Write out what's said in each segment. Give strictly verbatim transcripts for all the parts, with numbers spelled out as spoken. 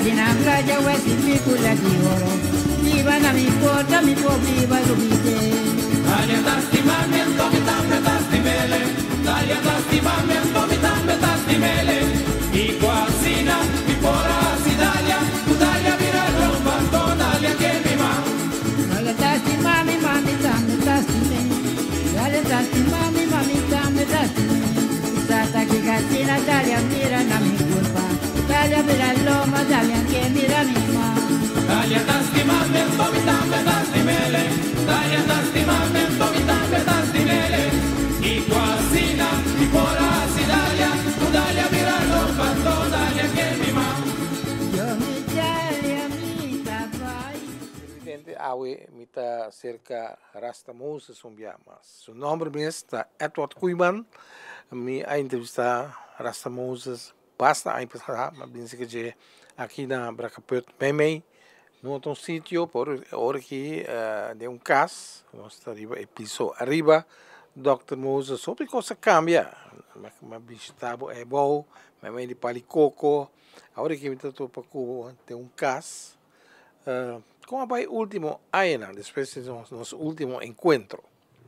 na playa o esse picula de ouro. Viva na mi porta, mi po viva lo vite. Dalia da stimamento, mi tambe da stimele. Dalia da stimamento, mi tambe da stimele. I quasina, mi pora si Dalia. Tu Dalia vira romba, to Dalia che mi ma. Dalia da stimami, mami tambe da stimele. Dalia da stimami, mami tambe da stimele. Tata che cazzina, Dalia mira na mi culpa. Dalia mira l'uomo, Dalia che mira mi ma. Dalia da stimamento, mi tambe da stimele. Dalia da stimamento, mi tambe da stimele. I quasina, mi pora si Dalia. Tu Dalia vira romba, to Dalia che mi ma. Yo mi Dalia mi vai. Presidente Awe mita cerca Rasta Moses umbiamas. Su nombre é Edward Kuiman. Mi a entrevista Rasta Moses basta a empezar, mas penso que aqui na Bracapet Memei, no outro sítio, por hora que uh, de um caso, nós arriba e piso arriba, doutor Moses sobre coisa cambia, mas bisitabo é bom, Memei de palicoco, a hora que me tratou para Cuba de um caso, uh, como vai o último ano, depois de nosso último encontro?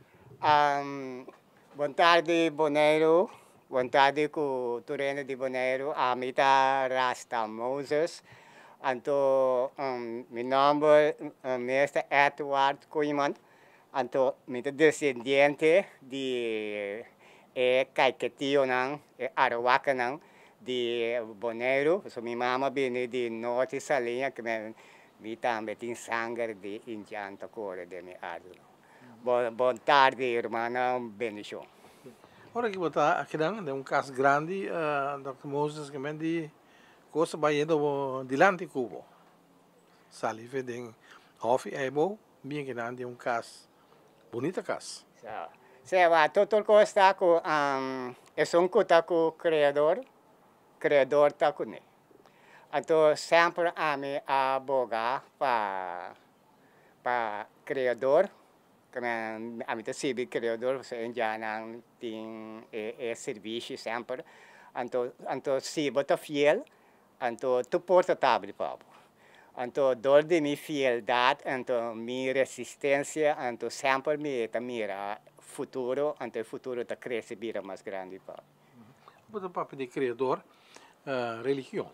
Um, boa tarde, Boneiro. Boa tarde, com Turena de Boneiro. A mim tá Rasta Moses. Então, um, meu nome é mestre Edward Kuiman. Então, meu descendente de é Caiquetio não, é Arawaka não, de Boneiro. So, minha mama vem de Norte Salinha, que me me também tem sangue de Indian Tacora de minha árvore. Boa, boa tarde, irmã, bendição. Ora que botar aqui dentro é um caso grande, uh, doutor Moses que mende coisa vai indo dilante cubo. Sali vem hof é bom, bem que não é um caso bonito caso. So, se todo coisa com um, é um coisa com o criador, criador tá com ele. Então sempre a mim abogar para para criador. A mim também criador, você já não tem é serviço sempre. Então, então se você fiel, então tu porta tábua para. Então, dor de minha fialdade, então minha resistência, então sempre me mira futuro, então o futuro está crescer vira mais grande para. Você papo de criador, uh, religião.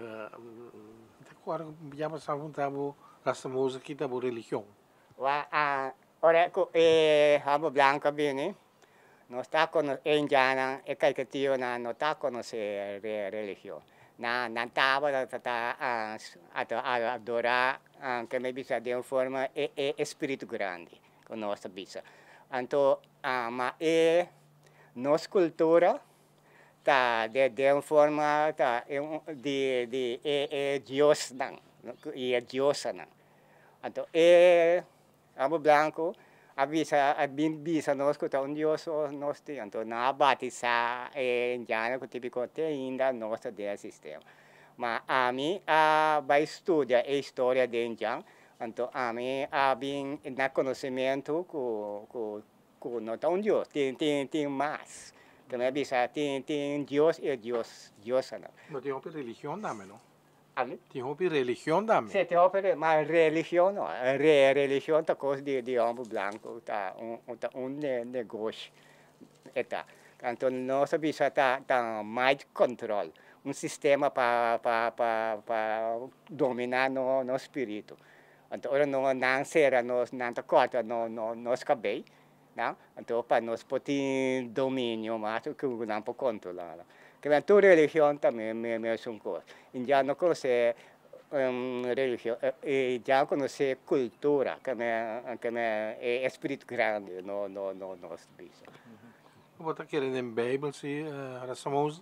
Agora já passava um tempo Rasta Moses aqui da religião. Wa ora ko e habo blanca bene. No sta con indiana e caicatio na no ta conoce religião. Na na tava ta a adorar que me bisa de uma forma é é espírito grande com nossa bisa. Então, ma é nossa cultura tá de de uma forma tá de de é é Deus não e é Deus não. Então é abo branco avisa abin bisa nós que tá um Deus nós tem então na batizar é indiana que típico tem ainda nossa de sistema. Mas a mim a vai estudar a história de indiano então a mim a bem na conhecimento com com com não tá um Deus tem tem tem mais. Também bisa tem tem Deus e Deus Deus não. Não tem uma religião também não? Ali? Tem uma religião também? Sim, tem uma mas religião não. Re, religião tá coisa de de homem branco tá um um um negócio. Eta. Então nossa bisa tá tá mais controle, um sistema para para para para dominar no no espírito. Então ora não não será nós não tá corta no no nos cabelo. Não? Então, para nós poder domínio, mas que não pode controlar. Que a tua religião também é a mesma coisa. Já não conhece um, religião, e já conhece cultura, que é, que é espírito grande no, no, no nosso país. Você está querendo em Bíblia, se Rasta Moses?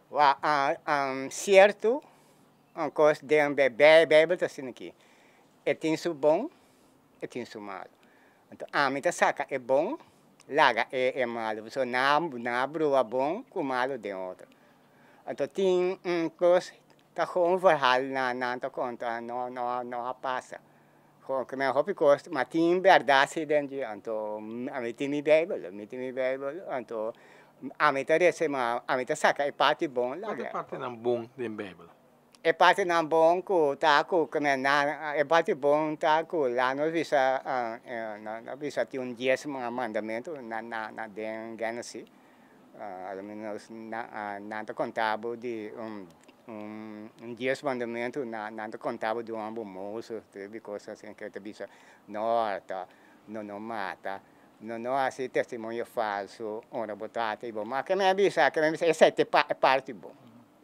Um, certo, uma coisa de um Bíblia está assim aqui. É tem o bom, e tem o mal. Então, a mim saca é bom, laga é, é malo. So, na, na brua bom, com malo de outro. Então, tem um coisa, tá com um verhal na na tá conta, não não não passa. Com que me hopi coisa, mas tem verdade dentro. Então, a mim tem minha Bíblia, a mim tem minha Bíblia. Então, a mim tá recebe, a mim tá saca é parte bom, laga. Qual é parte não bom da Bíblia? é parte não bom que tá com que na é parte bom tá com lá nós visa na na visa tem um dias mandamento na na na den Gênesis ao menos na na tá contábil de um um um dias mandamento na na tá contábil de um ambo moço teve coisas assim que te visa não tá não não mata não não assim testemunho falso ora botate bom mas que me avisa que me avisa essa é parte bom.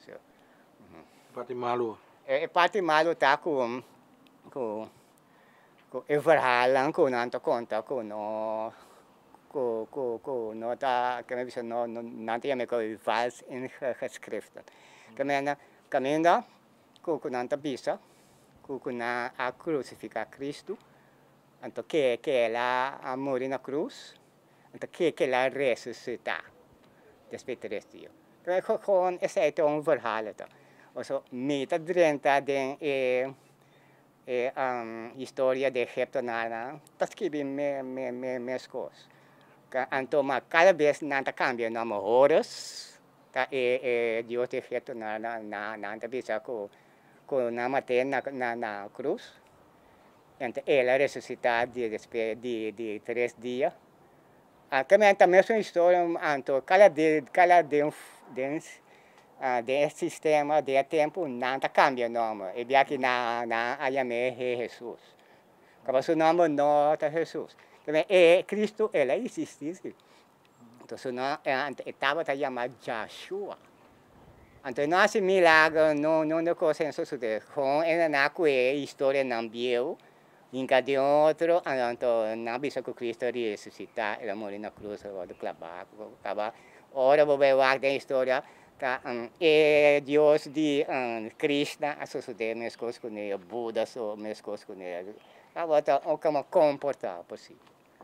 Parte malo. É parte malo tá com com com é verhaal com não tá conta com não com com com não tá que me avisa não não não tem a com falso em geschriften. Que me na caminda com com não tá visa com com na a crucificar Cristo então que que ela a morrer na cruz então que que ela ressuscitar depois de três dias. Então com esse é um verhaal tá. Also, mita drenta den e e um, história de Egipto nada, tas que bem me me me mescos. Anto ma cada vez nanta cambia nome horas, ta e e Deus de Egipto nada na nanta bisa ko ko na mate na na na cruz. Ente ela ressuscitar de despe de de três dias. Ah, também também é uma história anto cada de cada de de Uh, de sistema de tempo nada cambia o nome e bem que na na ayame é Jesus como seu nome não é Jesus também é Cristo ele existe então seu nome estava tá chamado Joshua então não é milagre não não não coisa isso sucede com ele na que história não viu nunca de outro então não bisa que Cristo ressuscitar ele morreu na cruz do clavado acaba ora vou ver a história Um, e Deus de um, Krishna, a suceder minhas coisas com ele, Buda, so, minhas coisas com ele. Agora, como comportar possível.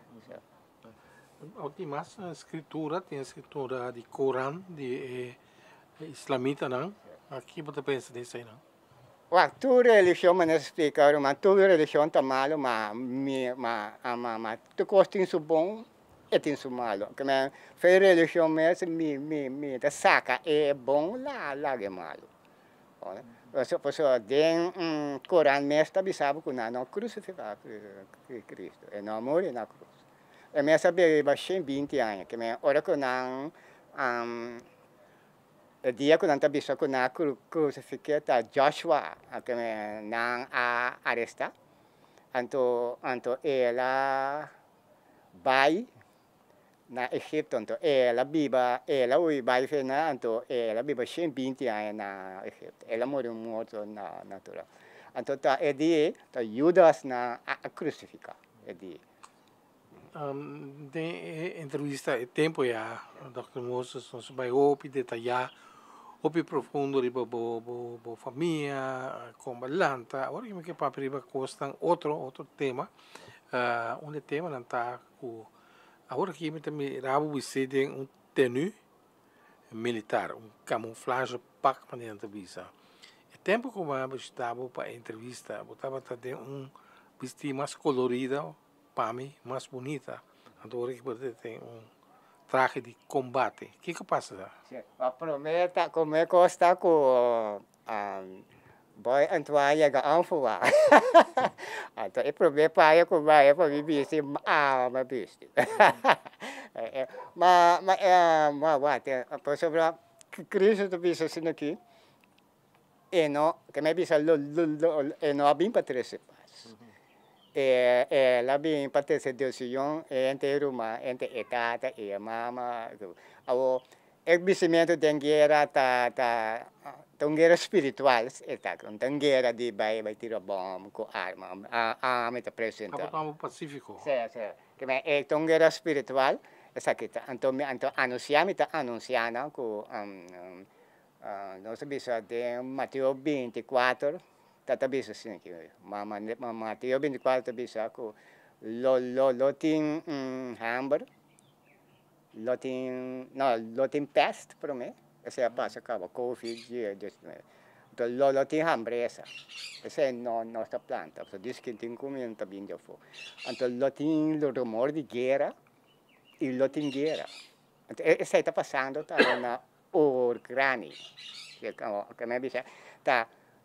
Tem mais escritura, tem a escritura de Corão, de eh, islamita, não? Aqui você pensa nisso aí, não? Well, tu religião, mas não explica, mas tu religião está malo, mas mas tu gosta de bom, e tem isso malo. Que me fez religião mesmo, me me me da saca é bom lá lá é malo. Olha, você você tem um Corão mesmo está bisabo com não crucificar Cristo, é não morrer na cruz. É mesmo saber baixei vinte anos, que me ora com não um o dia que não está bisabo com não crucificar Joshua, que me não a arresta, anto anto ela vai na Egipto, então ela viva, ela ui vai na, então ela viva cento e vinte anos na Egipto, ela morreu morto na natural. Então tá é dia, tá Judas na a crucificar, é dia. Um, de entrevista é tempo já, doutor Moses, nós vai opi detalhar, opi profundo riba bo bo bo família, com balanta. Agora que me que para riba costan outro outro tema, uh, um tema não tá com agora que me também rabo você tem um tenue militar, um camuflagem pack para dentro visa. É tempo que eu estava para entrevista, botava até um vestido mais colorido para mim, mais bonita. Agora que você tem um traje de combate. O que que passa? A prometa como é que está com boy Antoine ga anfuwa. Então é problema para eu vai para viver assim ah mas bicho. Mas mas é mas what por sobre Cristo do bicho assim aqui. E não que me bicho lo lo e não bem para três pas. E e lá bem para três decisão entre uma entre etata e mama ao exibimento de guerra tá tá então guerra espiritual está com então guerra de vai vai tirar bomba com arma a arma está presente Capitão Pacífico. Sim, sim. Que me então guerra espiritual essa aqui tá então então anunciamos está anunciando com um não se bisa de Mateus vinte e quatro tá tá bisa assim que mama Mateus vinte e quatro bisa com lo lo lo tem um hamburger lo tem não lo tem peste para mim essa é a passa acaba covid então lo lo tem hambreza essa é no nossa planta so diz que tem comida também já foi então lo tem lo rumor de guerra e lo tem guerra então essa está passando tá na Ucrânia que que me bisa tá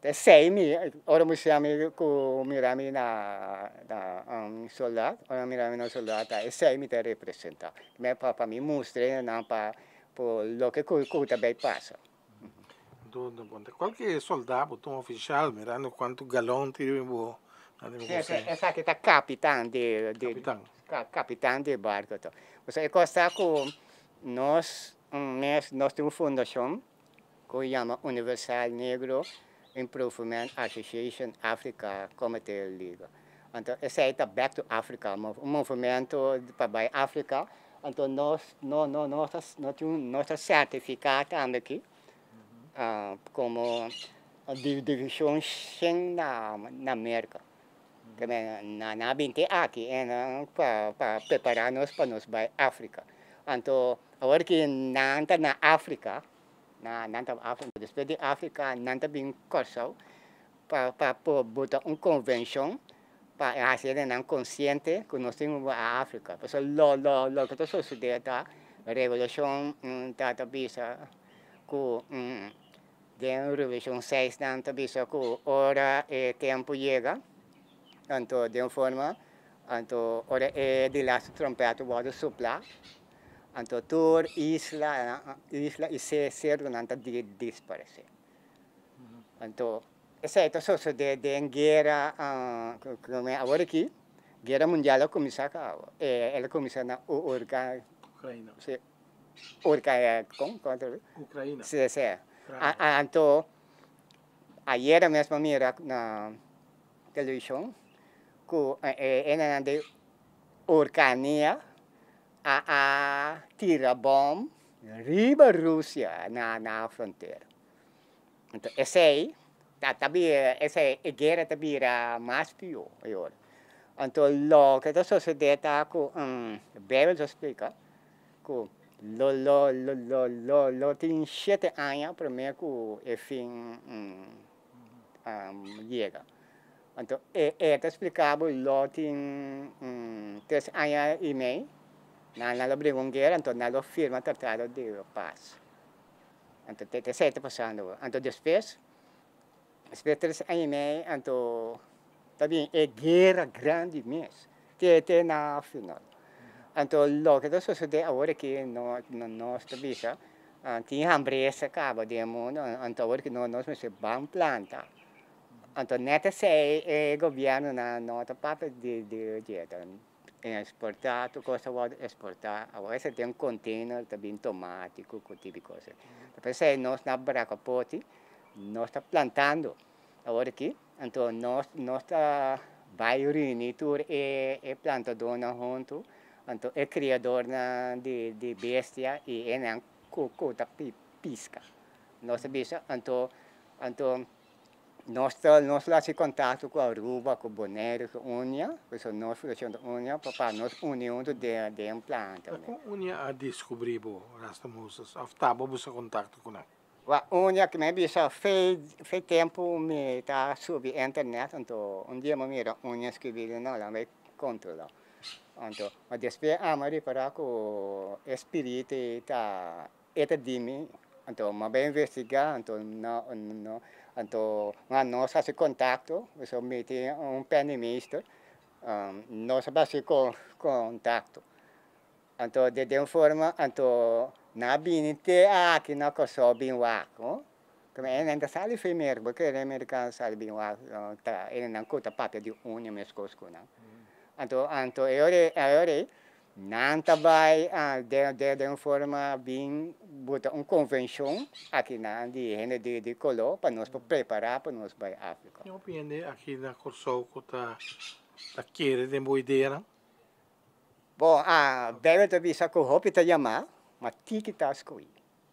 sei mi, ora mi siamo con mirami na na um, soldado, ora mirami na soldado, e sei mi te representa. Me papa mi mostra na pa por lo que cu cu também passa. Tudo bom. Qualquer soldado, um oficial, mirando quanto galão tira bo. Essa essa aqui tá capitão de de Capitão. ca, capitão de barco. Então. Você costa com nós, um, nós temos fundação que chama Universal Negro Improvement Association Africa Committee Liga. Então, esse aí tá Back to Africa, um movimento para a África. Então, nós, nós, nós, nós, nós temos nosso certificado também aqui, uh, como divisão na, na América. Que na, na vinte aqui, é para preparar-nos para nós para a África. Então, agora que na, na África, na nanta África, depois de África, nanta bem corso para para botar uma convenção para fazer um consciente que nós temos a África. Porque lo lo lo que está sucedendo a revolução tá tá bisa que de revolução seis nanta bisa que hora e tempo chega. Então de uma forma, então hora é de las trompetas pode soprar. Então, toda isla, isla e se ser nanta de desaparecer. Então, essa é a coisa de de guerra, como é agora aqui, guerra mundial começa a, ela começa na Ucrânia. Ucrânia. Se, Ucrânia, como contra? Ucrânia. Sim, sim. Então, ayer mesmo mira na televisão que é na de Ucrânia a, a tira bom riba Rússia na na fronteira. Então, esse aí, tá, também, essa guerra também era mais pior agora. Então, o que está sucedendo é que, um, Bebel já explica, que lo, lo, lo, lo, lo, lo tem sete anos para mim que o fim um, um, chega. Então, é, é explicável, lo tem um, três anos e meio, na na brigou guerra, então na firma tratado de paz. Então te te está passando. Então depois, depois três anos e meio, então também é guerra grande mesmo. Te te na final. Então o que está sucedendo agora que nós nós também já tinha empresa acaba de mundo, então agora que nós nós se vamos plantar. Então neta sei é governo na nota papel de de de exportar, tu coisa pode exportar. Agora você tem um container também tomate, cuco, tipo de coisa. Depois nós na Bracapote, nós está plantando. Agora aqui, então nós nós está vai reunir tudo é é plantador na junto, então é criador na de de bestia e é na cuco da pisca. Nós sabemos, então então nós nós lá se contato com a Aruba, com o Bonaire, com a Unia, porque nós fazemos a Unia para nós unir de de um planta. Com a Unia a descobrir bo rasta musas, afta bo você contato com ela. A Unia que me bisa fez fez tempo me tá sobre internet, então um dia me mira Unia escrever não lá me controla. Então, mas depois a Maria para com espírito tá eta dimi, então me bem investigar, então não não então, nós fazemos contato, nós metemos um penimista, um, nós fazemos contato. Então, de uma forma, então, na binite aqui na coisa bem waco, como é ainda sabe primeiro, porque o americano sabe bem waco, tá, ele não conta papel de unha mesmo coisa não. Então, então, eu eu não vai de de de uma forma bem botar uma convenção aqui na de gente de de color para nós preparar para nós para a África. Eu opinião aqui na Corsou que tá tá querer de boa ideia. Bom, a deve ter visto que o hopi tá chamar, mas tiki tá escolhi.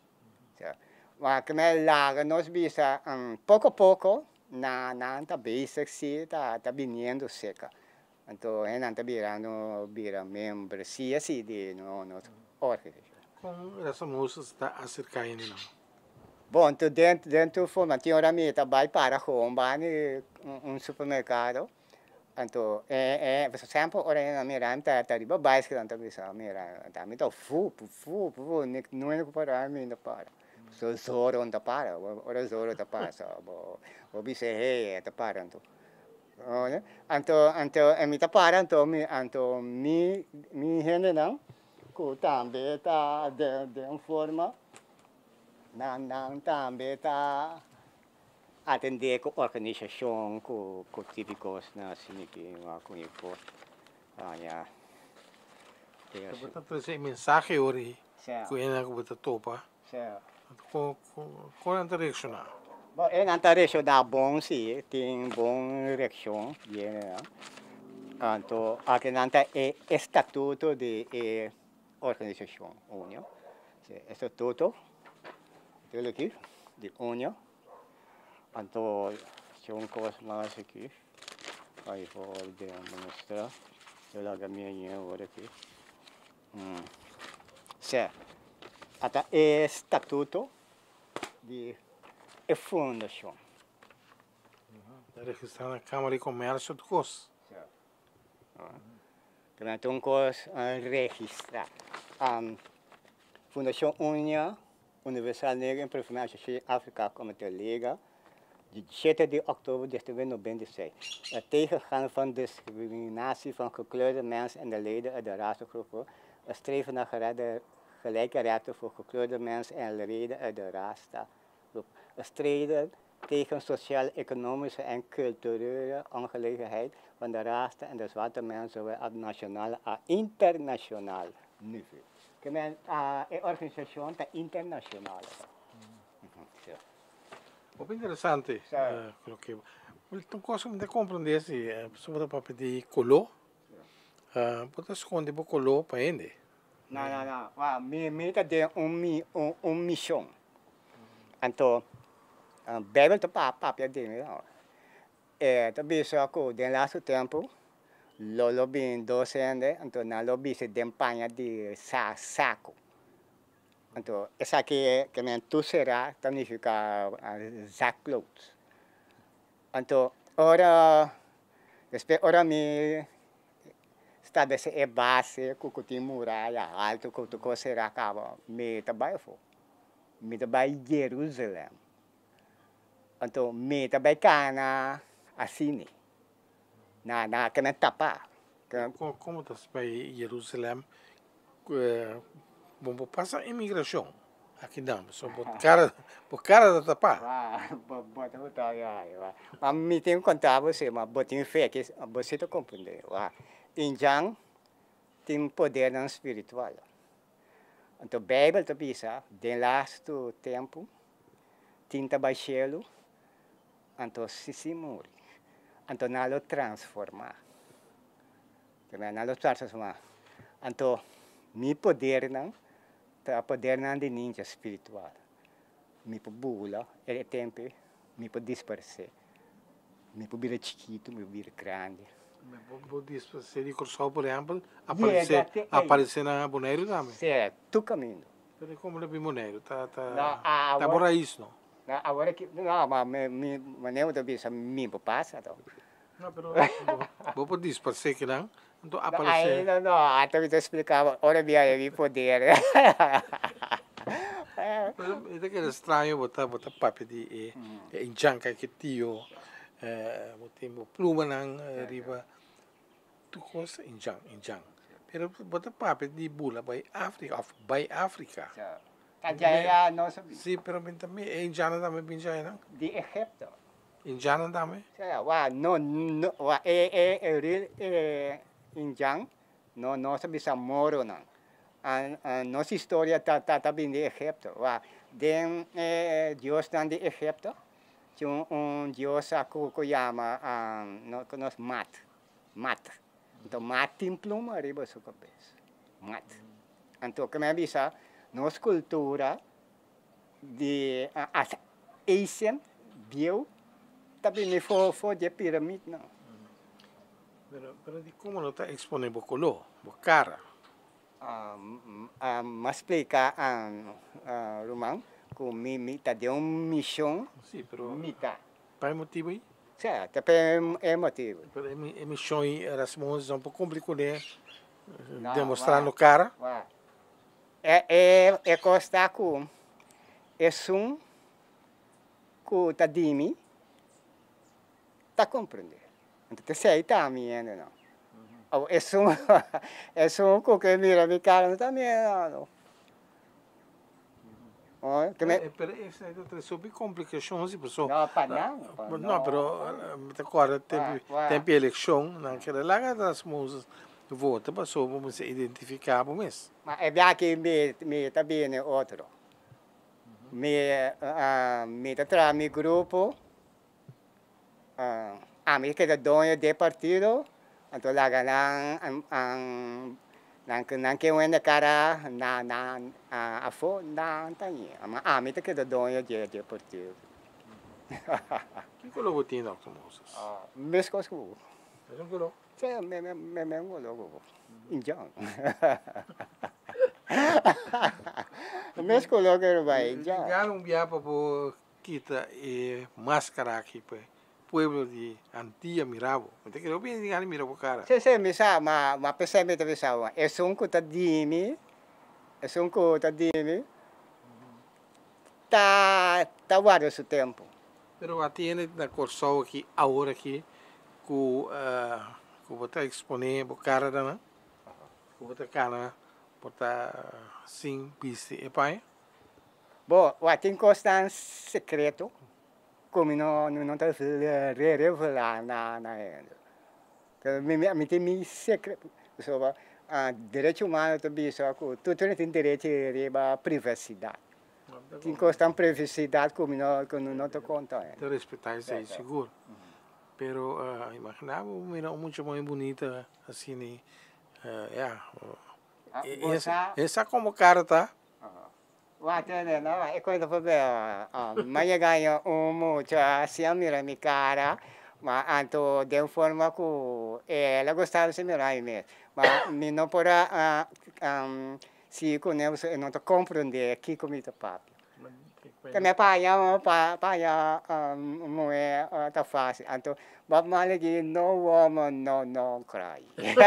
Mas que me lá nós bisa um, pouco a pouco na na tá basic se tá tá vindo seca. Então, é não tá virando vira membresia assim de no no organização. Com essa moça está acercando não. Bom, então dentro dentro forma tinha hora me trabalho para home um, um supermercado. Então, é é, por exemplo, hora na minha tá tá riba básica então bisa minha tá me tá fu fu fu não é para mim não para. so zoro on tapara, ora zoro tapara, so bo obi se hey tapara anto. Oh, né? Anto anto emi tapara anto mi anto mi mi hene não, ku tambe ta de de uma forma, não não tambe ta atender com organização com com típicos na sini que uma com isso, ah ya. Kita trazer mensagem hoje, Certo. que é que kita topa, Certo. com com com a direcionar. Bom, é na tarefa da bom sim, tem boa reação, né? Então, aqui não é estatuto de é, organização, união, estatuto, tudo aqui, de união. Então, são coisas mais aqui, aí vou demonstrar, eu lá a minha agora aqui. Hum. Certo. Até é estatuto de é fundação. Está registrado na Câmara de Comércio de Cos. Então, um coisa registrar. Um, Fundação União Universal Negra em Performance África como te liga, de sete de outubro de mil novecentos e noventa e seis. Het tegengaan van discriminatie van gekleurde mensen en de leden uit de rassengroepen. Het streven naar geredde, gelijke rechten voor gekleurde mensen en leden uit de rassengroep. Het strijden tegen sociaal-economische en culturele ongelijkheid van de rassen en de zwarte mensen, zowel op nationaal als internationaal niveau. Que men a organização tá internacional. Muito interessante. Certo. Uh, coloquei. Então, coisa que me compreender se a pessoa para pedir colô, uh, pode esconder o colô para ele. Não, não, não. Wa, mi mi tá de um mi um, um missão. Então, a Bíblia tá para para de não. É, tá bem só que de lá o tempo Lolo bin docente, então na lobby se desempenha de sa saco. Então, essa aqui que me tu será, significa saco clothes. Então, ora, depois ora me estabelece a base, com tem muralha alto, com tu será acaba me trabalho fo, me trabalho Jerusalém. Então, me trabalho cana assim. Na na que me tapa. Como como está para Jerusalém? Bom, passa imigração aqui não, só por cara, por cara da tapa. Ah, bota bota ya, ya. Mas me tem contar você, mas botinho fé que você tá compreender. Wa, injang tem poder não espiritual. Então, Bíblia tá bisa, de lasto tempo, tinta baixelo, então se se morre. Então, nalo transformar. Também nalo transformar. Então, mi poder não, tá poder não de ninja espiritual. Mi po bula, é tempo, mi po disperser. Mi po vir chiquito, mi po vir grande. Vou disperser de Corsol, por exemplo, aparecer, aparecer na Boneiro também. Certo, tu caminho. Mas como ele é Boneiro, tá tá Não, ah, tá por aí isso, não? Não, agora que não, mas me me maneiro também se mi po passa, então. Não, pero vou por disperser que não, então Aí aparecer. não, não, até me explicava, ora via mi poder. Mas é que era estranho botar botar papel de em janca que tio, eh, botar pluma nang riba, tu coisa em jang em jang. Pero botar papel de bula by África, by África. Kaya não sabia. Sim, pero também em jana também pinjai não? De Egipto. Em jana também. Saya, wah, no, no, wah, eh, eh, eh, real, eh, injang, no, no se bisa moro nang. An, an, nossa história tá, tá, tá bem de Egipto. Wah, den, eh, Deus dan de Egipto, tinha um, um Deus aku ko chama, um, no, nos mat, mat. Então, mat tem pluma arriba sua cabeça. Mat. Então, como é bisa, nossa cultura de, uh, as Asian, viu, também me for for de pirâmide não. Pero pero de como não está exponível colô, o cara. Um, um, mas explicar um, uh, Romão, que mi mi tá de uma missão. Sim, pero Mita. para motivo aí. Certo, também é motivo. Pero a missão aí era é um pouco complicado, né? Não, Demonstrar vai. no cara. Vai. É é é costa com é um que tá dimi, tá compreender. Então, te sei também, ainda não. Oh, é um, é um que mira mi cara também, não. Oh, que me... É, pero isso aí é sobre complicações e pessoal. Não, para não. Não, não, pero agora tem tem eleição, naquela lá das músicas vota para só vamos se identificar por mês. Mas é bem que me me também é outro. Me ah me tra mi grupo ah a mim que é dono de partido, então lá ganham ang ang nang nang que wena cara na na a fo na tani ama a mim que é dono de de partido. Que coloco tem não músicas? Ah, mesmo coisa. É um coloco. Sim, me me me me coloco. Indiano. Mesmo coloco era vai já. Ligaram um dia para pôr quita e máscara aqui para pueblo de Antia Mirabo. Então que eu bem ligar Mirabo cara. Sim, sim, me sa ma ma pensei me também sa. É um que tá dimi. É um que tá dimi. Tá tá guarda seu tempo. Pero a tiene na corso aqui agora aqui com que você exponer o cara da né? Que você cara botar sim piste e pai. Bom, o tem coisa secreto. Como não não tá revelar na na ainda. Que me me tem mi secreto. Só a direito humano também só que tudo tem direito a privacidade. Tem coisa privacidade como não como não te conta. Te respeitar isso aí seguro. Pero uh, imaginava uma muito mais bonita assim, uh, yeah. Uh, essa, essa como cara tá? Wah, né, não, é coisa para ver. Mas ganha um muito assim a mira mi cara, mas anto de forma que ela gostava de mirar mesmo. Mas me não pora se conhece não te compreender que comida papi. Que me paia pa paia não é tá fácil. Anto Bob Marley no woman no no cry.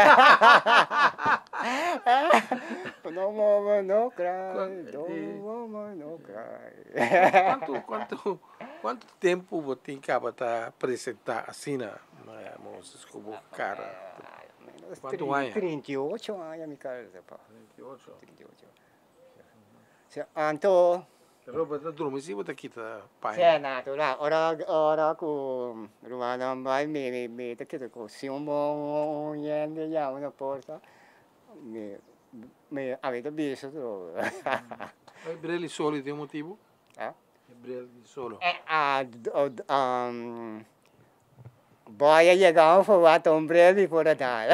No woman no cry. No woman no cry. Quanto quanto quanto tempo você tem que para apresentar assim na música como cara? Quanto anos? trinta e oito anos me cara. trinta e oito. trinta e oito. Anto Pero basta dormir se você quita pai. Sim, natural. Ora ora com rumana vai me me me te que com se um bom yende já uma porta. Me me avete visto tu. É brele solo tem motivo? Eh? É brele solo. É a um boia chegar foi a tom breve por a dar.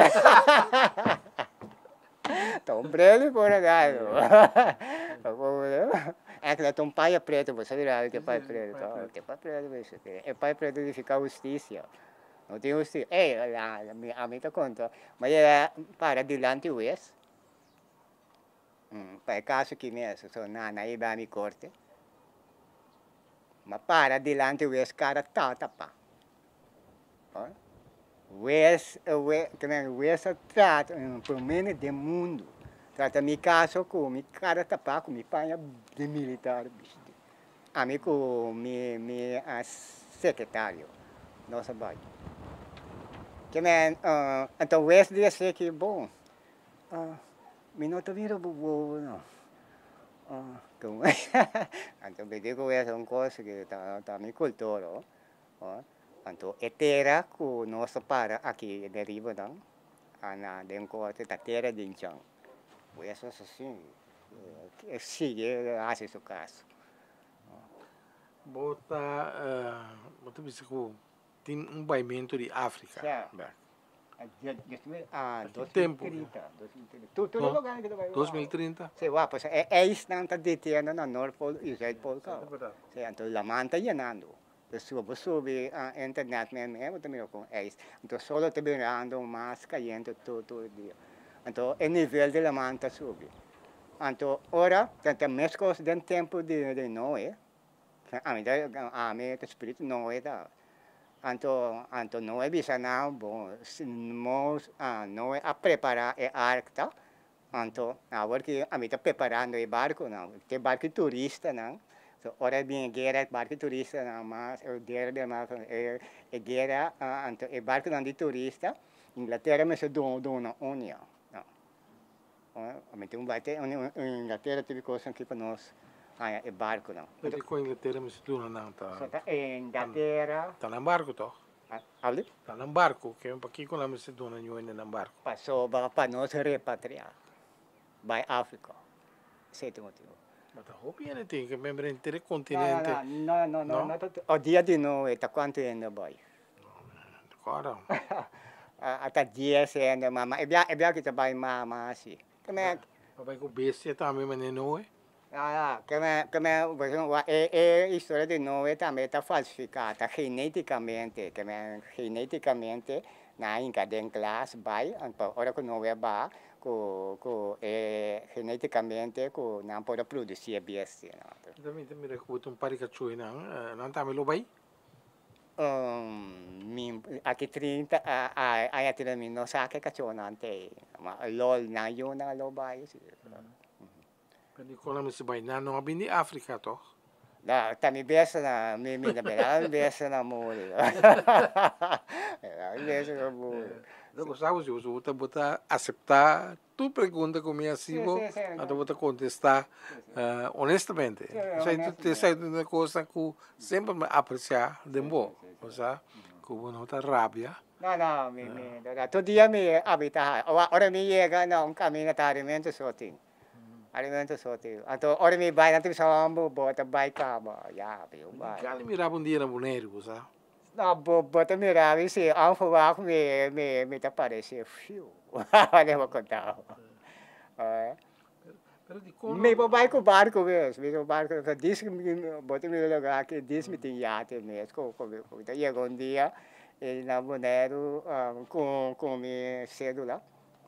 Tom breve por a dar. É que é um pai preto, você virá que é pai preto, que é pai preto, isso é pai preto de ficar justiça, não tem justiça. É, a mim tá conta, mas é para dilante o ex, para caso que mesmo, só na na iba me corte, mas para dilante o ex cara tá tapa, o ex, o ex, que nem o ex trata por menos do mundo. Trata mi caso com mi cara tapa com mi pai de militar bicho. A mim com mi mi secretário, nossa bai. Que men uh, então o S D C que bom. Ah, mi não tô vendo bobo não. Ah, como é? Então me digo essa um coisa que tá tá mi cultura, ó. Então etera com nossa para aqui deriva não. Ana denko ta terra de chão. Isso assim, sigue, hace su caso. Bota, uh, bota bisco, tem um baimento de África. Ah, tempo. Tu tu não ganha que vai. dois mil e trinta. Se va, pues é é isso não tá detendo na North Pole e South Pole cá. Se então la manta llenando. Subo sube a internet mesmo também com é isso. Então só te virando mais caindo todo todo dia. Então, o nível de la manta sube. Então, ora, tanto mais coisas do tempo de, de Noé, a mim, a mim, o espírito Noé da. Então, então Noé bisa não, bom, nós, ah, Noé a preparar a arca, então, agora que a mim está preparando o barco, não, tem barco turista, não, So, ora bem, guerra barco turista na mas, o guerra de mas, é é guerra, anto é barco não de turista, Inglaterra me se do do na União. Mas tem um baita, Inglaterra teve coisa aqui para nós, ah, é barco não. Pwede ko Inglaterra mas doon na ta. So, ta, Inglaterra, Ta ng barko to. ali, Ta ng barko, kaya yung pakiko lang mas doon na yun ng barko. passou para para nós repatriar, by Africa, sei tu motivo. Mata hopi yan ito, kaya member ng tere No, kontinente. no, no, no, No? no, o dia de novo, está quanto ainda boy. Kora. Até dia se ainda mama, é bem, é bem que trabalha mama assim. Como é? Babay ko bestia tami manino eh. Ah, como é, como é, você é, é história de novo também está falsificada geneticamente, como é geneticamente na inca den classe vai, então ora que não é ba, que que é geneticamente que não pode produzir bestia. Dami dami rekubot yung parikachoy na, nang tami lobay. Um, min, aqui trinta, a a a até mim não sabe que cachorro não tem, mas lol na eu na lobai. Pwede ko lang si bay na nung abin ni Africa to. Da, também besa na, me me da bela, besa na mole. Besa na mole. Luego sabes, eu vou botar aceitar tu pergunta comigo assim, vou sim, sim, até vou contestar uh, honestamente. Sim, Isso aí tu te honestamente. sai de uma coisa que sempre me apreciar de bom, sabe? Que não tá rábia. Não, não, me me, da, todo dia me habita. Ora me chega na um caminho de alimento só tem. Alimento só tem. Então, ora me vai na televisão, bota vai cá, já, viu, vai. Kali mirava um dia na boneiro, sabe? Não, bota mirar, se a falar me me me tá parece fio. Olha vou contar. É. Pero di ko Me vai com o barco mesmo, me com o barco, diz que bota me lugar que diz me tem iate mesmo, com com daí um dia ele na Bonaire com com minha cédula.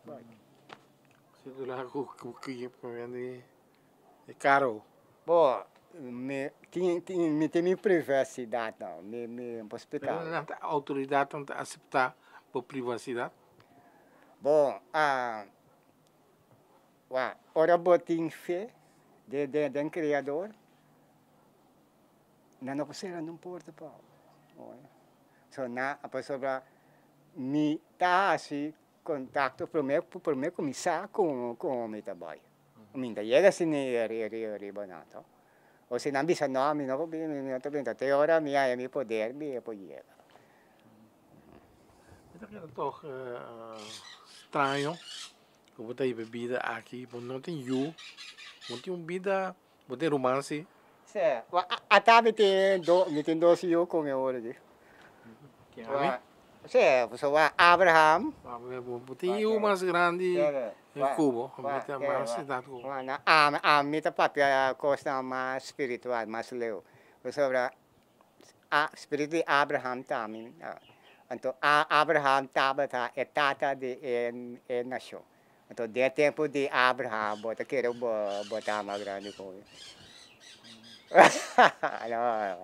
Sido lá com com que é caro. Bom, me tem tem me tem minha privacidade não, me me Pero hospital. não a autoridade não aceitar por privacidade. Bom, ah, Ué, ora botin fé de de de um criador, não não precisa não porta pau. So na a pessoa me tá assim contato primeiro primeiro começar com com o meu trabalho. Minta chega assim ne re re re banato. Ou se não bisa nome não bem me tô bem até hora me aí me poder me poder. Isso aqui é toch estranho. Eu vou ter bebida aqui, mas não tem you, não tem uma vida, não tem romance. Sim, até me tem do me tem dois eu com eu hoje. Que é? Sim, pessoa Abraham. Não tem you mais grande em Cuba, não tem mais cidade. Mana a a mita papel costa mais espiritual, mais leu. Pessoa a espírito de Abraham também. Então Abraham estava tá é tata de é nação. Então, de tempo de Abraham, bota querer botar uma grande coisa. Não.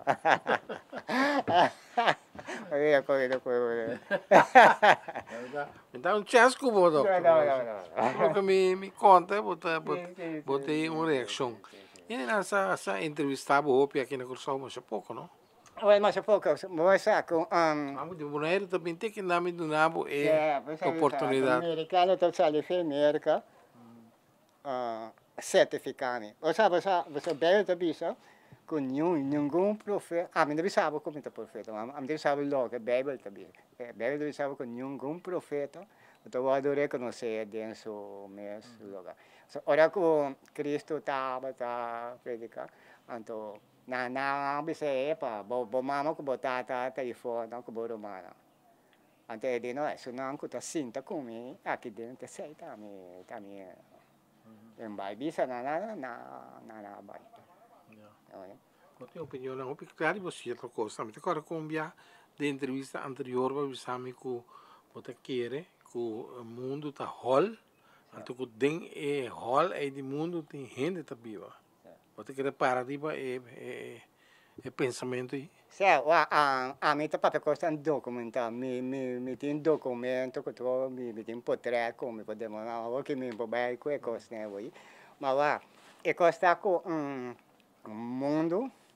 Olha coisa, coisa. Então, chance que eu vou dar. Não, não, não. Porque me me conta, bota botei uma reação. E nessa essa entrevista boa aqui na Cursal, mas é pouco, não? Well, mas pouco, mas com um Vamos de boneiro também tem que dar me do nabo é oportunidade. Americano tá sali fe América. Ah, certificado. Você você você bem da bisa com nenhum nenhum profeta. Ah, me deve saber como tá profeta. Ah, me deve saber logo que Bíblia também. Bíblia deve saber com nenhum profeta. Então eu adorei conhecer dentro mesmo lugar. So, ora que Cristo estava tá predicar, então na na bisa é pa, bo bo mama ko botar tá telefone ko bo romana. Ante de no, so não ko tá sinta comi, aqui dentro sei tá me tá me. Em vai bisa na na na na na vai. Qual é a opinião? Não, porque claro você outra coisa. Mas agora combia de entrevista anterior vai saber que você quer que o mundo tá hall, então que den é hall é de mundo tem gente tá viva. Você quer parar de é é é pensamento aí. Sim, a a mim tá para costar documentar, me me me tem documento que tu me me tem portrait como podemos não, o que me bobai com é coisa né, aí. Mas lá, é costa com um mundo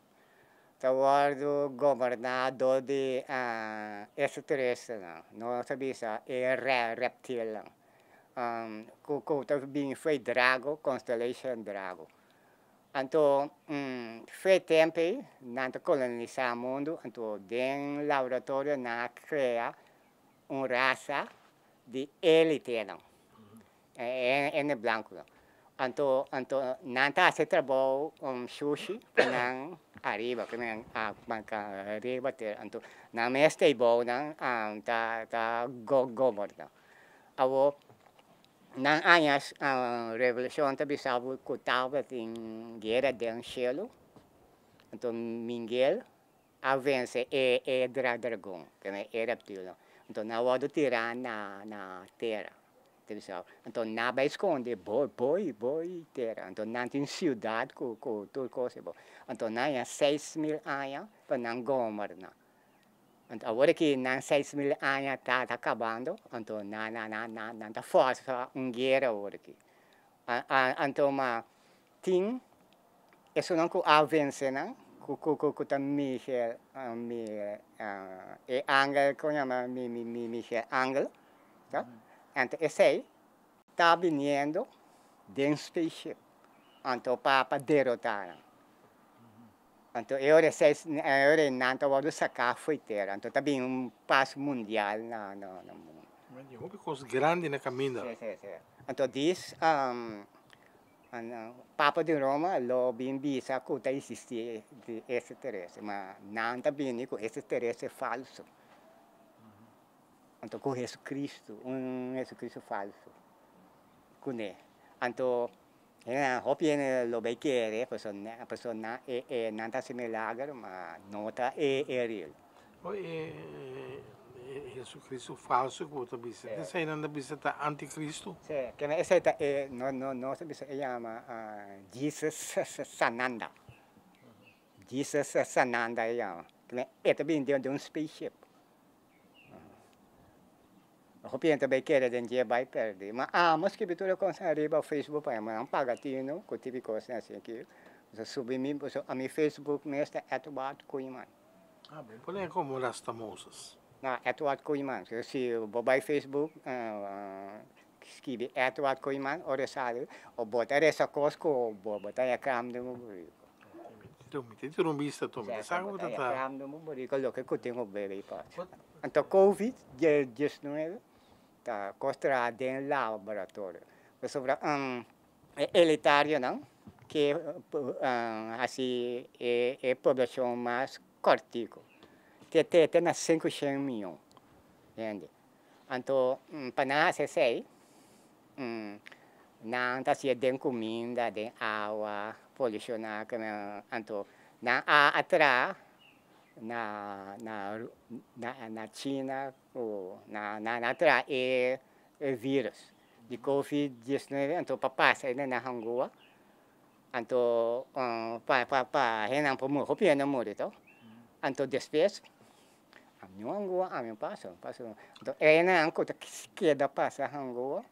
Taward governador de uh, extraterrestre lang. No sabi sa e re, reptil lang. Um, ko ko ta being foi Drago, constellation Drago. Anto um, foi tempo nanta colonizar mundo, anto den laboratorio na crea un raça de elite lang. É, é, é branco lang. Anto anto nanta se trabalho um sushi nang arriba kanang ah mangka arriba ter anto na mes table nang um, ta ta go governor. Awo nang anyas uh, revolution ta bisabo ko tawag in guerra del cielo. Anto Miguel a vence e e dra dragon, que era reptil. Anto na wado tiran na na terra. Então, na vai esconde, boy, boy, boy, terra. Então, na tem cidade com com tudo coisa. Então, na é seis mil anos para não governar. Então, agora que na seis mil anos tá tá acabando, então na na na na na tá força um guerra agora aqui. Então, mas tem isso não com a vencer, não? Com com com com também Michel, mi e Angel, como chama mi mi mi Michel Angel, tá? Então, esse aí está vindo de um spaceship. Então, para derrotar. Então, eu eu não estava sacar foi terra. Então, está vindo um passo mundial na no no mundo. Mas é uma coisa grande na caminho. Sim, sim, sim. Então, diz um, um, Papa de Roma lo bem visa que está existir de extraterrestre, mas não está vindo com extraterrestre falso. Então, com Jesus Cristo, um Jesus Cristo falso. Com ele. Então, eu penso lo vai querer, a pessoa, a pessoa não é, é, não está se milagre, mas não está é, é real. É, é Jesus Cristo falso que você disse. Esse aí não deve ser anticristo? Sim, que esse aí é, não, não, não se chama uh, Jesus Sananda. Jesus Sananda é chama. Que é também de um spaceship. Eu penso também que era de um dia vai perder. Mas, ah, mas que betul ko sa riba Facebook pa, mas ang pagatino, ko T V ko sa aqui. So, subi mi, so, a mi Facebook mesmo é Edward Kuiman. Ah, bem, por aí como Rasta Moses. Na, Edward Kuiman. So, se o vai Facebook, uh, uh, escreve Edward Kuiman, o resale, o botar essa coisa, o botar a cam de mo burico. Tu mi ti rumbista tu mi sa ko Botar a ta. cam de mo burico, lo que ko tengo bebe pa. Anto COVID dezenove, tá costra dentro do laboratório. Sobre um elitário não, que um, assim é é população mais cortico. Tem tem tem nas cinco milhões, entende? Então, um, para nós é sei, um, não tá se tem comida, tem água, polucionar, que então na atrás na na na na China ou na na na atrás é, é vírus de COVID dezenove, então para passar na rua, então para para para renan para morrer, para não morrer, então, então depois a minha rua a minha passa, passa, então é na anco que esquerda passa a rua,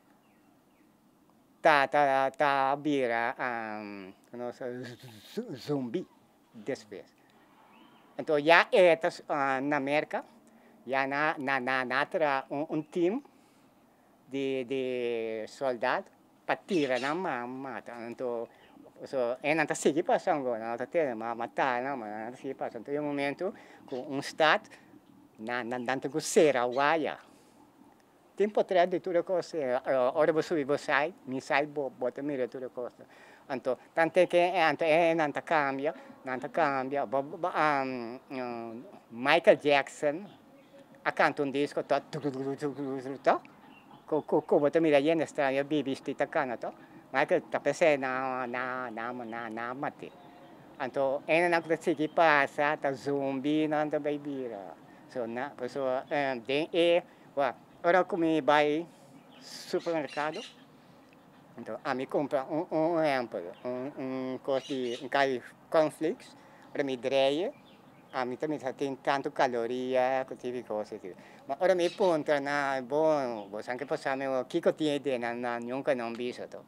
tá tá tá vira um nossa zumbi depois. Então, já é uh, na América, já na na na na um, um time de de soldados para tirar na mata. Então, so é não tá seguir passando, não tá tendo matar, não, mas não tá seguir passando. Então, em um momento com um estado na na na com Serawaia. Tempo atrás de tudo coisa, hora você subir você, me sai bota mira tudo coisa. Então, tanto que então é não tá cambia, não tá cambia. Um, um, Michael Jackson, a cantar um disco tá tá, co co co bota mira aí na estrada, baby está cantando, Michael tá pensando na na na na na mate. Então, é não que se passa, tá zumbi, não tá baby. So na, pessoa, tem é, wa ora come vai supermercado. Então, a mim compra um, um exemplo, um, um coisa de um cai cornflakes, para me dreia, a mim também tem tanto caloria, que tipo de coisa. Mas ora me ponta na bom, você que passar meu, que que tinha de na na nunca não visto to.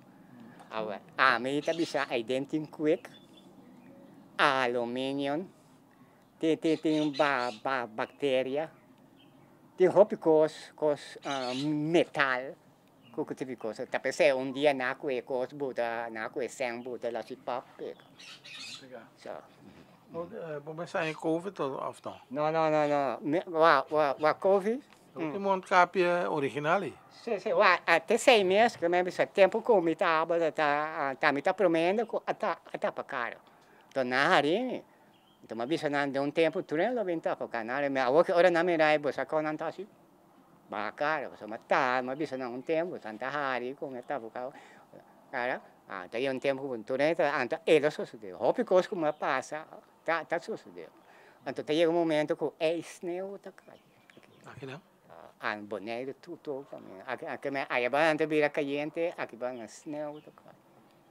A mim também bisa identity quick, aluminium, tem tem tem ba, ba, bactéria, tem roupa cos cos uh, metal, que tipo de coisa. Tapi se um dia na que cos buta na que sem buta lá se papo. So. Vou pensar em Covid ou não? Não, não, não, não. Wa wa wa Covid. O que monta capia original? Sim, sim. Wa até seis meses que mesmo esse tempo que me tá tá tá me tá promendo que até até para caro. Então na harini. Então mas bisa nan de um tempo treino lá vem tá para canal, mas agora ora na mirai bosa com não tá assim. Ba caro, so mata, mas bisa nan um tempo, tanta hari com tá para cara. Ah, daí um tempo com treino, anta ele só se deu. Hope coisa como passa, tá tá sucedeu. Então tem um momento que é sneu tá cai. Aqui não? Ah, boneiro tudo para mim. Aqui aqui me aí vai ante vira caliente, aqui vai sneu tá cai.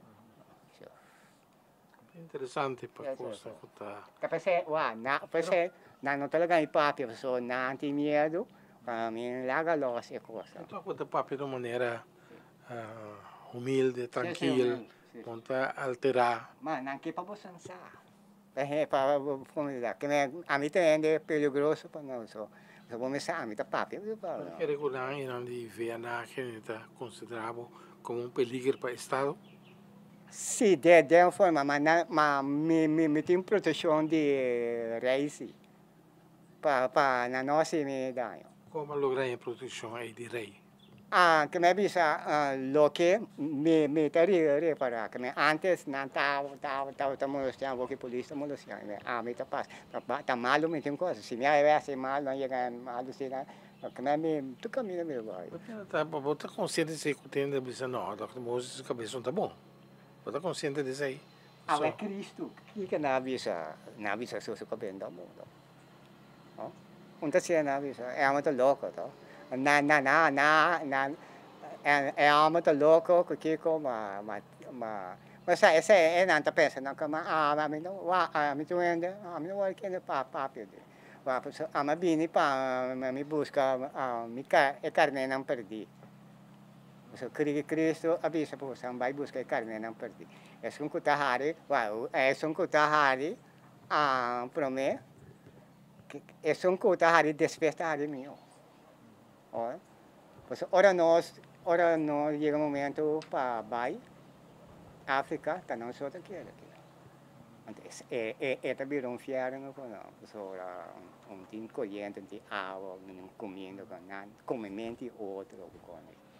Interessante para coisa que tá. Tapi saya, wah, na, tapi saya, na não talaga may papi, so na anti miedo, kami laga los e coisa. Então, quando o papi de maneira uh, humilde, tranquila, ponta alterar. Mas não que para você pensar. É para como dizer, que me a mim também é perigoso para nós, so. So vamos pensar, a mim tá papi, eu falo. Que recordar em de Viena que está considerado como um peligro para o estado. Sim, de, de uma forma, mas, na, mas me, me, me tem proteção de reis para para na nossa medalha. Como lograr a proteção aí de rei? Ah, que me bisa uh, lo que me me tari reparar que me antes não tava tava tava estamos já vou que polícia mo assim ah me tá pas tá tá malo me tem coisa se me é assim mal não chega mal assim que me me tu caminho me vai. Tá, você tá consciente de que tem de bisa não, da moça cabeça não tá bom. Você tá consciente disso aí? Ah, é Cristo que que na bisa na bisa só só bem da mundo. Ó, onde se na bisa é muito louco, tá? Na na na na na é é muito louco que como ma ma ma mas essa é não tá pensando que mas ah mas não wa ah me tu ainda ah me não que pa pa pede va ah mas vini pa me busca ah me ca é carne não perdi. So Cristo avisa po sa vai buscar carne não perdi. É um kutahari, wow, é um kutahari ah prome é um kutahari despertar meu. Ó, pois ora nós, ora nós chega um momento para vai África, tá não só daqui aqui. Então é é é também um fiar não foi não, pois ora um tim colhendo de água, um comendo com nada, comimento outro com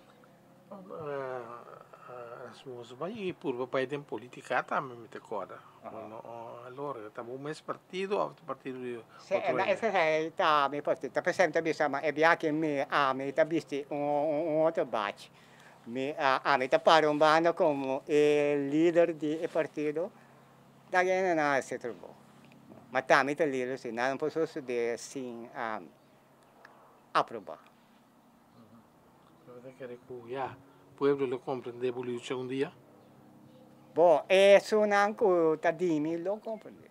as moças vai por papai tem política também me recorda. Allora, tá bom mais partido ou partido de se essa é tá me partido, tá pensando também sama é bia que me a me tá visto um um outro bate. Me a a me tá parombando como é líder de partido. Da ganha na se trovo. Mas tá me tá líder se não posso se de sim a aprovar. Você quer que já o povo lo compreende a política um dia? Bom, isso não que tá dimi lo compreende.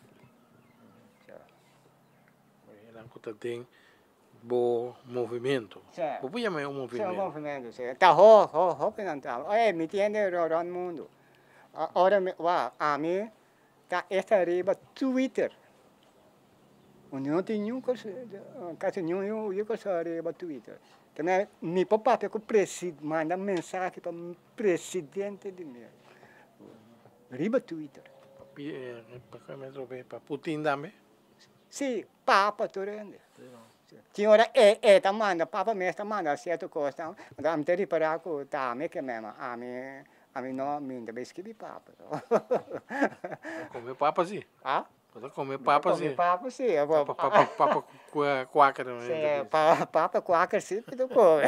Não que tem bom movimento. Certo. Vou chamar um movimento. Sim, movimento, sim. Tá ho ho ho que não tá. É, me entende o mundo. Agora me va a mim tá esta arriba Twitter. Não tem nenhum coisa, quase nenhum eu coisa arriba Twitter. Também me papá que o presidente manda mensagem para o presidente de meu. Riba Twitter. Para Putin também? Sim, papa torrende. Tinha hora é é tá manda papa mesmo manda certo coisa. Agora me ter para que tá me que mesmo a mim a mim não me deve escrever papa. Comer papa sim. Ah? Pode comer papa sim. Comer papa sim. Papa papa papa quacker. Sim, papa papa quacker sim que tu come.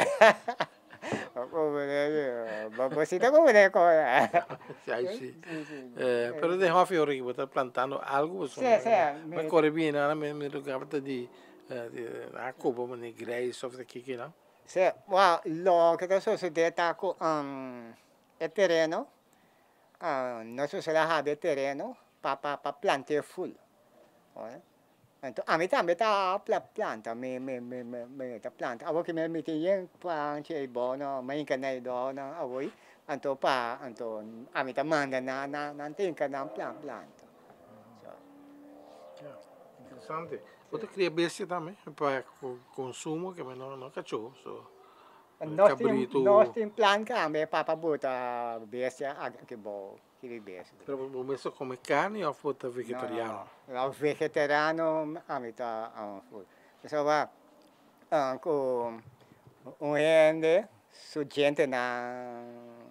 Você está como é coisa. Sim, sim. Pero de Rafa Ori, você está plantando algo? Sim, sim. Mas corre bem, não me me lugar de a Cuba, mas igreja, só daqui que não. Sim, well, lo que está sucedendo está com um é terreno. Ah, nós só lá have terreno para para plantar full. Então, a mim também tá planta, me me me me tá planta. Agora que me me tem planta e bom, não, mas que nem dó, não, agora, então pa, então a mim tá manda na na na tem que não planta planta. interessante. Você cria bestia também para consumo, que não não cachorro, so. Nós temos nós tem plano também para botar bestia aqui bom, que bestia. Pero você come carne ou você vegetariano? Não, vegetariano a mim tá um food. Só va com um gente sujeito na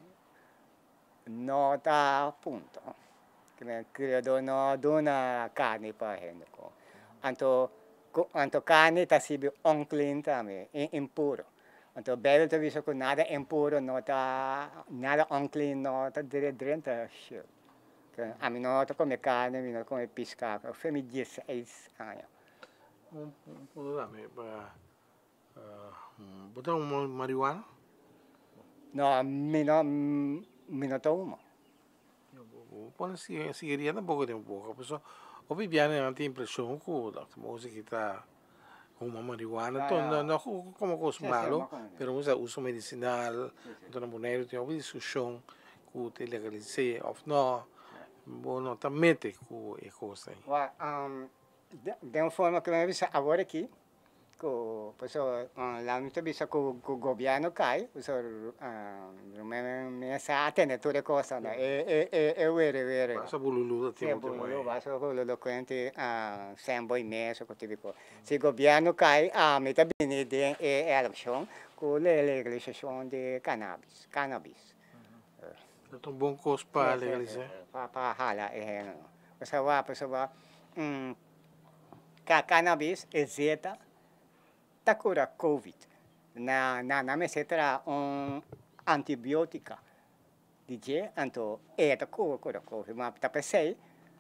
nota ponto. Que credo no dona carne para gente com. Anto anto carne tá sido unclean também, impuro. Então, bebe te visto que nada impuro, não tá nada unclean, não tá dentro da shell. A mim não tá comer carne, a mim não comer pescado. Eu fiz dezesseis anos. Um pouco também para botar um marihuana? Não, mim não, mim não tomo. Põe cigarette um pouco de um pouco, pessoal. O Viviane não tem impressão que a música está uma marihuana, então não, não como coisa malo, pero usa uso medicinal, então na mulher tem uma discussão que te legalize ou não, bom não também te que é coisa. Um, de uma forma que eu vejo agora aqui, que pessoal lá não tem visto que o governo cai, pessoal me me está atendendo toda coisa, né? É é é o é é. Passa bululu da tempo também. Passa bululu quente a sembo e mês que tipo. Se o governo cai, a meta bem de é eleição, com legalização de cannabis, cannabis. É tão bom coisa para legalizar. Para para hala é. Pessoal, pessoal, hum, cannabis é zeta. Tá cura COVID. Na na na meseta um antibiótica. Dice, anto é tá cura cura COVID, mas tá pensei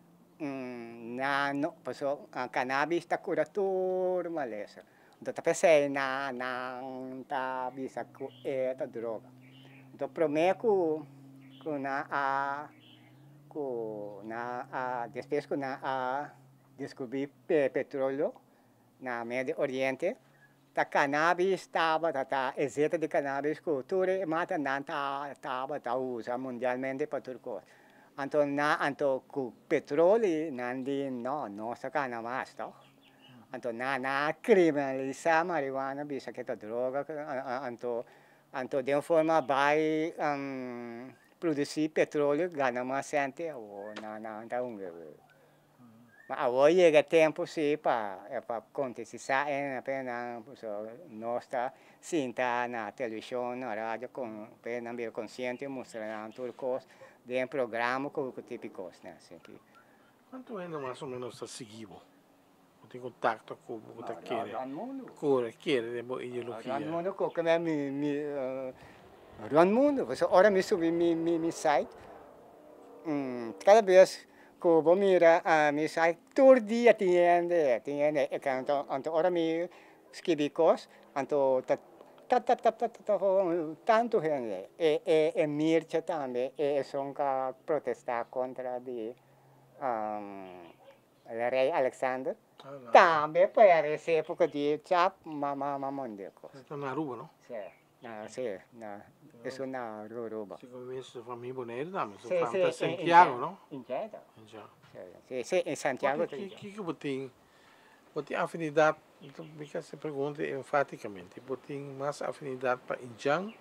na no, pessoal, cannabis tá cura tudo maleza. Então tá pensei na na tá bisa que é tá droga. Então prometo que na a que na a depois que na a descobrir petróleo na Médio Oriente. Ta cannabis estava, ta exceto de cannabis cultura, mata não ta estava ta usa mundialmente para tudo coisa. Então na anto com petróleo não de não não saca na mais tá. Então na na criminalizar marihuana bisa que ta droga, anto anto de uma forma vai um, produzir petróleo ganha mais gente ou na na ta um agora chega tempo sim para para acontecer é apenas nós está sinta na televisão na rádio com apenas ver consciente mostrando tudo coisa de um programa com típicos né assim que quanto ainda mais ou menos está seguido tem contato com o que quer com quer de ideologia o mundo com que me me o mundo você ora me subi me me site cada vez Como mira a mi sai todo dia tiende tiende e canto anto ora mi scrivi cos anto ta ta ta ta ta ta tanto gente e e e mirce tambe e son ca protestar contra di um, il re Alexander tambe per ese poco di chap ma ma ma monde cos sta na Aruba no sì na sì na es una Aruba si comienza famiglia Bonelli dame sì, so sì, Santiago no in Jeddah já sì sì in Santiago que que que botem botem afinidade então fica essa pergunta enfaticamente botem mais afinidade para indiano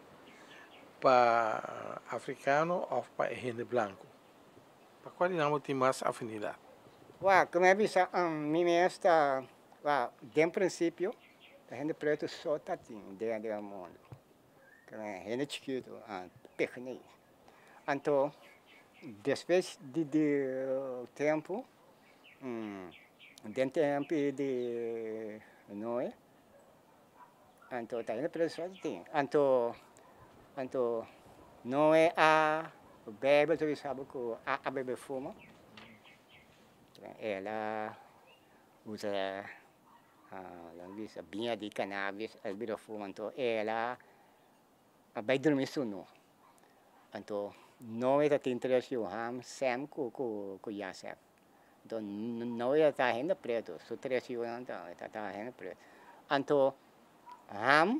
para africano ou para gente branco para qual não botem mais afinidade Uau, como é bisa um, mim esta uau, de princípio a gente preto só tá assim dentro do mundo que é gente chiquito ah pequeno então depois de, de tempo um, de tempo de noite então tá indo preto só assim então então não é a bebe tu sabe que a, a bebe fuma ela usa ela bisa binha de cannabis ela bebe fuma então ela vai dormir sono então não é da interação ham sem com com com Yasef então não é da ainda preto só interação então tá tá ainda preto então ham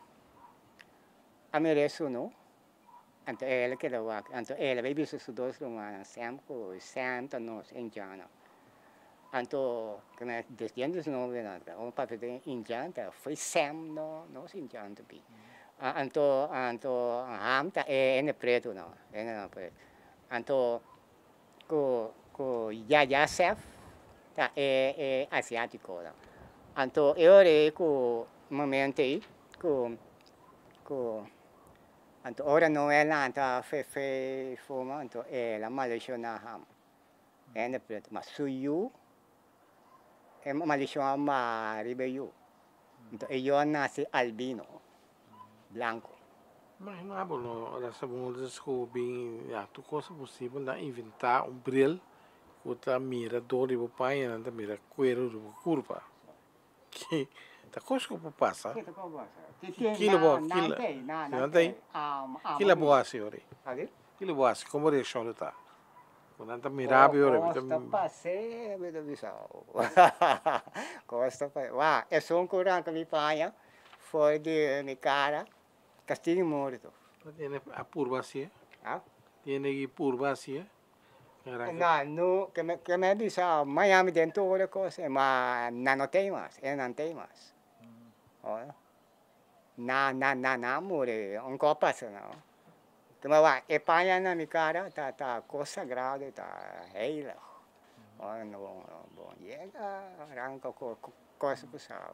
a merece não então ela que lá então ela vai bisa os dois romanos sem com sem tá nós em jana Anto, kena desciendos no venata, um papel de indianta, foi Sam no, no se indianta bi. Anto, anto, ham ta é ene preto não, ene não preto. Anto, co, co, ya ya chef, ta é é asiático não. Anto, eu re co momento aí, co, co, anto ora não é lá, ta fe fe forma, anto é la Malaysia na ham, ene preto, mas suyu é Malaysia ma ribeyu. Então eu nasci albino, branco. Mas não é bom, não. Essa música descobriu, já, tu coisa possível na inventar um brilho, outra mira dor de pai, e outra mira coelho de curva. Que tá coisa que eu passo. Kilo boa, kilo. Não tem? Kilo boa, senhor. Kilo boa, como é que chama tá? Quando mirável, eu Costa passei, me do bisau. Costa passei. Wah, é só um curang que me paia, foi de minha cara, castigo morto. Tiene a purba assim? Ah? Tiene que purba assim? Não, no, que me que me bisau, Miami dentro outra coisa, mas não tem mais, é não tem mais. Olha. Na na na na more, um copo passa não. Então, vai, é paia na minha cara, tá, tá, coisa grave, tá, heila. Olha, não, bom, chega, arranca coisa pesada.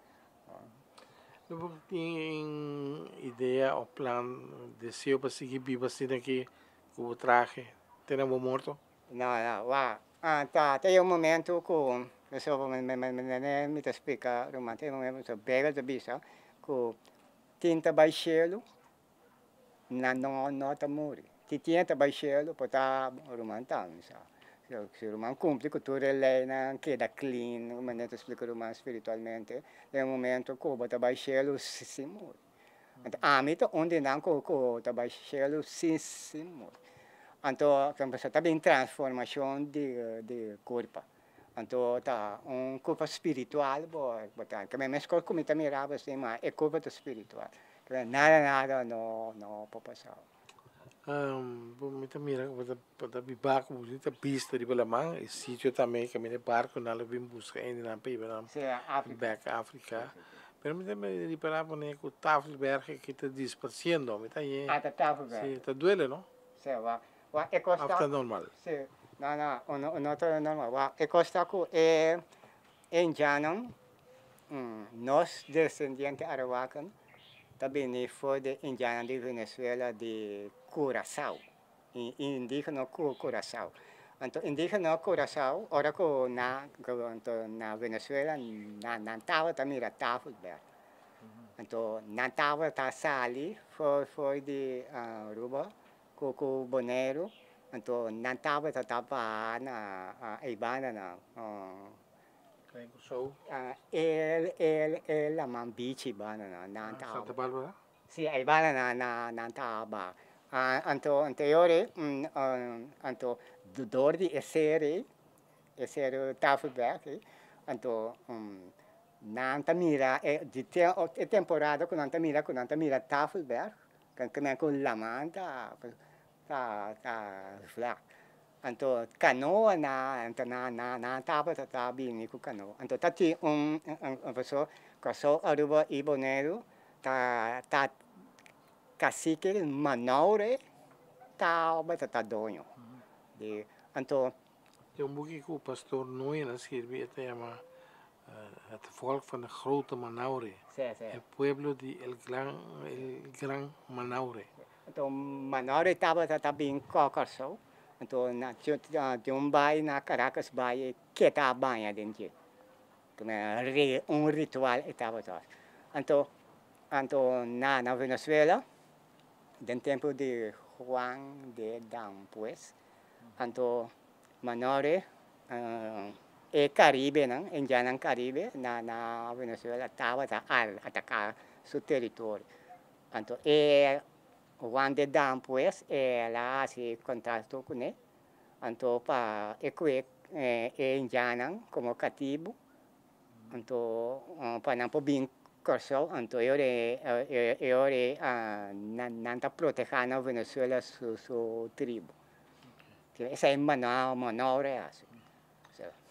Você tem ideia ou plano, desejo para seguir vivo assim daqui, com o traje, teremos morto? Não, não, vai, ah, tá, tem um momento com, eu me me me me me te explica, Roman, tem um momento que pega de bisa, com tinta baixelo, na não nota muri. Ti tinta baixelo, pota Roman tam, sa. Se o Roman cumpre com toda a lei, não queda clean, o momento explica o Roman espiritualmente, é um momento que o bota baixelo se se muri. A mim, onde não com o baixelo se se muri. Então, está bem transformação de de corpo. Então, tá um corpo espiritual, botar. Que mesmo escola como também mirava assim, mas é corpo espiritual. Nada, nada, não, não pode passar. Um, muita mira, pada barco, muita pista de Balamang, e sítio também que me barco na levim busca ainda na pipa na back África. Pero me me reparava né que o Tafelberg que está dispersando, me tá aí. Ah, tá Tafelberg. Sim, tá duele, não? Sim, va. Va é costa. After normal. Sim. Não, não, não, não tá normal. Va é costa que é em Janam, nós descendentes arawakan. Também foi de indiano de Venezuela de Curaçao, indígena Curaçao. Então, indígena Curaçao, ora que na na Venezuela na na estava também era Tafelberg. Então, na estava tá sali foi foi de Aruba, com com Bonaire. Então, na estava tá tava na Ibana na Uh, el, el, el, la mambichi bana na na Santa Bárbara? Sì, ai bana na na na taba. Uh, anto anteriore, um, uh, anto door di essere, essere Tafelberg, anto um, nanta mira e di te e temporada con nanta mira con nanta mira Tafelberg, kan kan con la manta ta ta fla. Anto canoa na anto na na na tapa ta bini ku canoa. Anto tati um um paso kaso aruba ibonero ta ta cacique manaure ta bata ta donho. De anto tem um boekje que o pastor Noé na Sirvi te chama het volk van de grote Manaure. Sim, sim. El pueblo de el gran el gran Manaure. Anto Manaure taba ta bini kokarso. Então, na de um bairro na Caracas, bairro que está banha dentro, como um ritual estava todo. Então, então na na Venezuela, no tempo de Juan de Dampues, então Manore uh, é Caribe, não? Em Janang Caribe, na na Venezuela estava a atacar seu território. Então, é Juan de Dampues, ela se contratou com ele, então para equip em Janang como cativo, então para não poder corso, então eu eu eu não está protegendo a Venezuela su su tribo. Essa é manual manual é assim.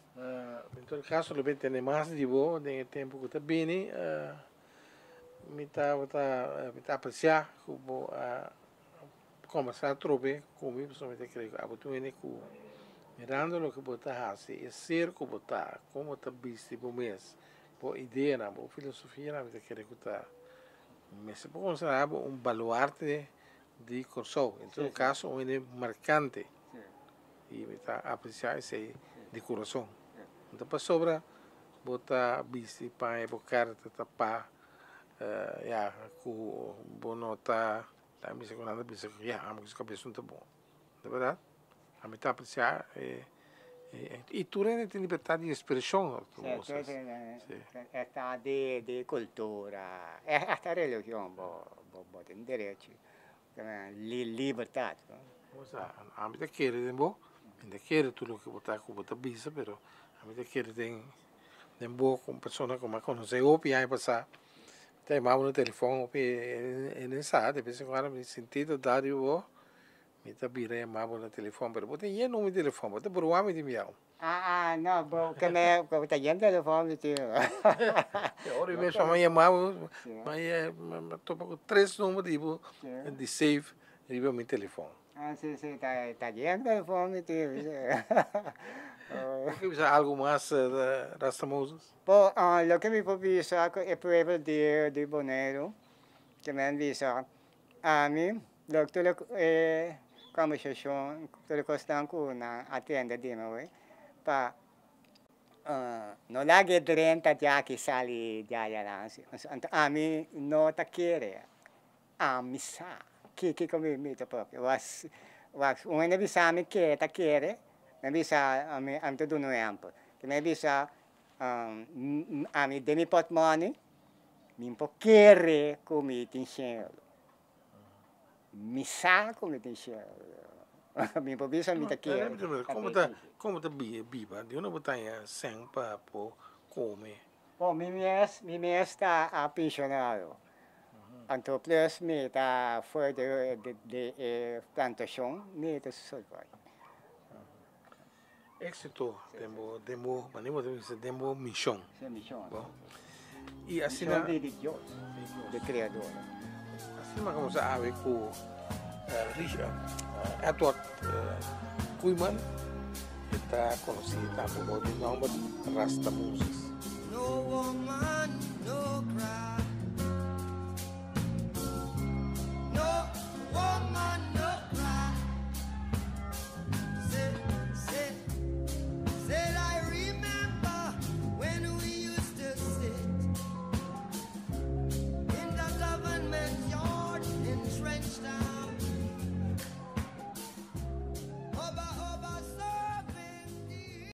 Uh, em todo caso, eu tenho mais de boa, tem tempo que está bem, uh, me está me está apreciar como a conversar trobe comigo, principalmente creio que a oportunidade que mirando o que você faz, é ser como está, como está visto por mês, por ideia, por filosofia, na vida creio que está, mas se pode considerar um baluarte de Corsou, em todo caso, um é marcante e me está apreciar esse de coração. Então, para sobra, botar visto para evocar, tapar, já, com boa nota. Tá, me segundo nada, pensa que a música cabeça não tá bom, na verdade. A mim tá apreciar e e tu ainda tem liberdade de expressão, tu moças. É tá de de cultura, é até religião, bo bo bo tem direito, li liberdade. Moça, a mim tá querer, bom, ainda querer tudo que botar com botar bisa, pero a mim tá querer tem tem bom com pessoa como a conhecer ou piar passar. Tem mais no telefone, e nem sabe, de vez em quando me sentido dar eu me tá virei mais no telefone, mas botem aí no meu telefone, botem por um homem de miau. Ah, não, bom, que me, que botem aí no telefone de Ora mesmo amanhã mais, mas tô com três números de de save de meu telefone. Ah, sim, sim, tá tá aí no telefone de Você algo mais uh, Rasta Moses? Bom, uh, lo que me provisa é prueba de de Bonero, que me avisa a mim, lo que tudo é conversação, tudo constante com na atenda de mim, para uh, não lage trinta já que sali já já lá, a mim não tá querer, a missa, que que como me tá próprio, was was um ainda avisa me que tá querer. Me bisa ami am tudo no ampo. Que me bisa um, ami demi pot money, mi po querer comi tinchelo. Mi sa comi tinchelo. Mi po bisa mi ta querer. Como tá como tá biba? De uma botanha sem para po come. Bom, mi mes mi mes tá apaixonado. Então plus mi tá foi de de, de, de plantação, mi tá solvar. Éxito, demo, demo, manimo de demo missão. Sim, missão. E assim na de Deus, de Criador. Assim como sabe com Richard Edward Koeman, está conhecido como o nome Rasta Moses. No woman, no cry.